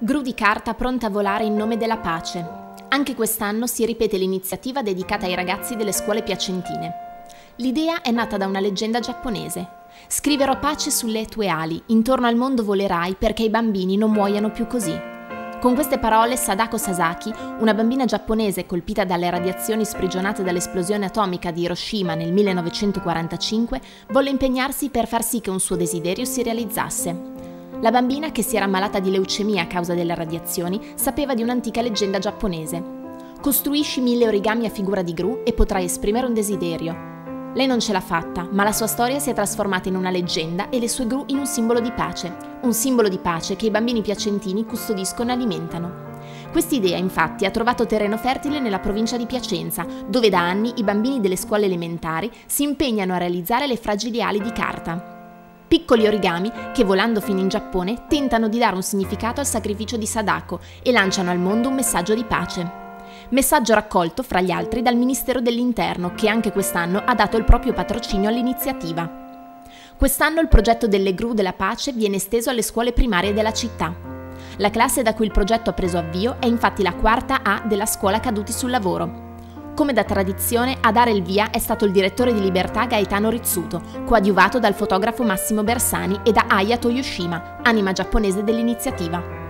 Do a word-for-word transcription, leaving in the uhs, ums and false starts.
Gru di carta pronta a volare in nome della pace. Anche quest'anno si ripete l'iniziativa dedicata ai ragazzi delle scuole piacentine. L'idea è nata da una leggenda giapponese. Scriverò pace sulle tue ali, intorno al mondo volerai perché i bambini non muoiano più così. Con queste parole Sadako Sasaki, una bambina giapponese colpita dalle radiazioni sprigionate dall'esplosione atomica di Hiroshima nel millenovecentoquarantacinque, volle impegnarsi per far sì che un suo desiderio si realizzasse. La bambina, che si era ammalata di leucemia a causa delle radiazioni, sapeva di un'antica leggenda giapponese. Costruisci mille origami a figura di Gru e potrai esprimere un desiderio. Lei non ce l'ha fatta, ma la sua storia si è trasformata in una leggenda e le sue Gru in un simbolo di pace. Un simbolo di pace che i bambini piacentini custodiscono e alimentano. Quest'idea, infatti, ha trovato terreno fertile nella provincia di Piacenza, dove da anni i bambini delle scuole elementari si impegnano a realizzare le fragili ali di carta. Piccoli origami che, volando fino in Giappone, tentano di dare un significato al sacrificio di Sadako e lanciano al mondo un messaggio di pace. Messaggio raccolto, fra gli altri, dal Ministero dell'Interno, che anche quest'anno ha dato il proprio patrocinio all'iniziativa. Quest'anno il progetto delle Gru della pace viene esteso alle scuole primarie della città. La classe da cui il progetto ha preso avvio è infatti la quarta A della scuola Caduti sul Lavoro. Come da tradizione, a dare il via è stato il direttore di Libertà Gaetano Rizzuto, coadiuvato dal fotografo Massimo Bersani e da Aya Toyoshima, anima giapponese dell'iniziativa.